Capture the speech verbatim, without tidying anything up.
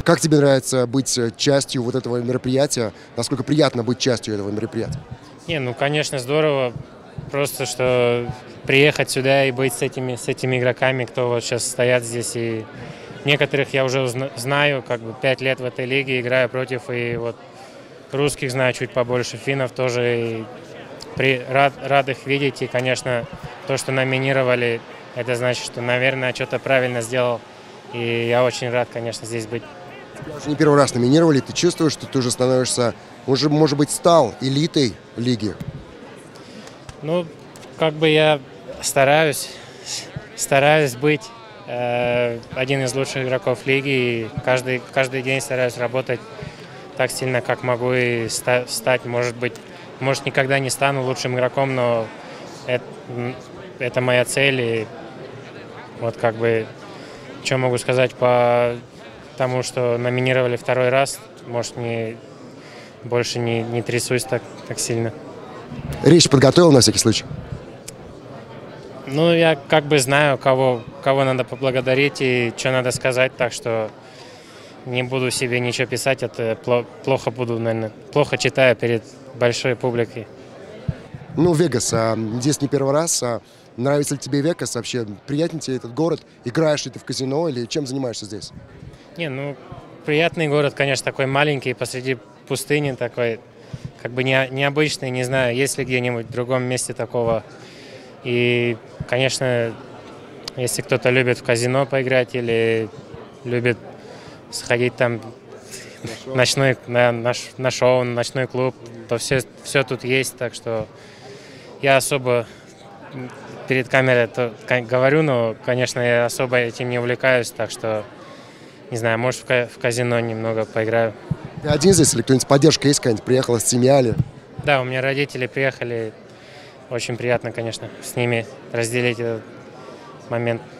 как тебе нравится быть частью вот этого мероприятия? Насколько приятно быть частью этого мероприятия? Не, ну, конечно, здорово. Просто, что приехать сюда и быть с этими, с этими игроками, кто вот сейчас стоят здесь. И некоторых я уже знаю, как бы пять лет в этой лиге играю против, и вот русских знаю чуть побольше, финнов тоже. И при, рад, рад их видеть, и, конечно, то, что номинировали, это значит, что, наверное, что-то правильно сделал. И я очень рад, конечно, здесь быть. Тебя уже не первый раз номинировали. Ты чувствуешь, что ты уже становишься, уже, может быть, стал элитой лиги? Ну, как бы я стараюсь, стараюсь быть э, один из лучших игроков лиги. И каждый, каждый день стараюсь работать так сильно, как могу, и ста, стать, может быть, может, никогда не стану лучшим игроком, но это, это моя цель. И вот как бы, что могу сказать по тому, что номинировали второй раз, может, не, больше не, не трясусь так, так сильно. Речь подготовил на всякий случай? Ну, я как бы знаю, кого, кого надо поблагодарить и что надо сказать, так что не буду себе ничего писать, это плохо буду, наверное, плохо читаю перед большой публикой. Ну, Вегас, а, здесь не первый раз. А, нравится ли тебе Вегас вообще? Приятен тебе этот город? Играешь ли ты в казино или чем занимаешься здесь? Не, ну, приятный город, конечно, такой маленький, посреди пустыни такой, как бы не, необычный, не знаю, есть ли где-нибудь в другом месте такого. И, конечно, если кто-то любит в казино поиграть или любит сходить там на ночной, на, на, на шоу, на ночной клуб, то все, все тут есть, так что я особо перед камерой то, говорю, но, конечно, я особо этим не увлекаюсь, так что, не знаю, может, в казино немного поиграю. Ты один здесь или кто-нибудь с поддержкой есть какая-нибудь? Приехала с семья ли? Да, у меня родители приехали. Очень приятно, конечно, с ними разделить этот момент.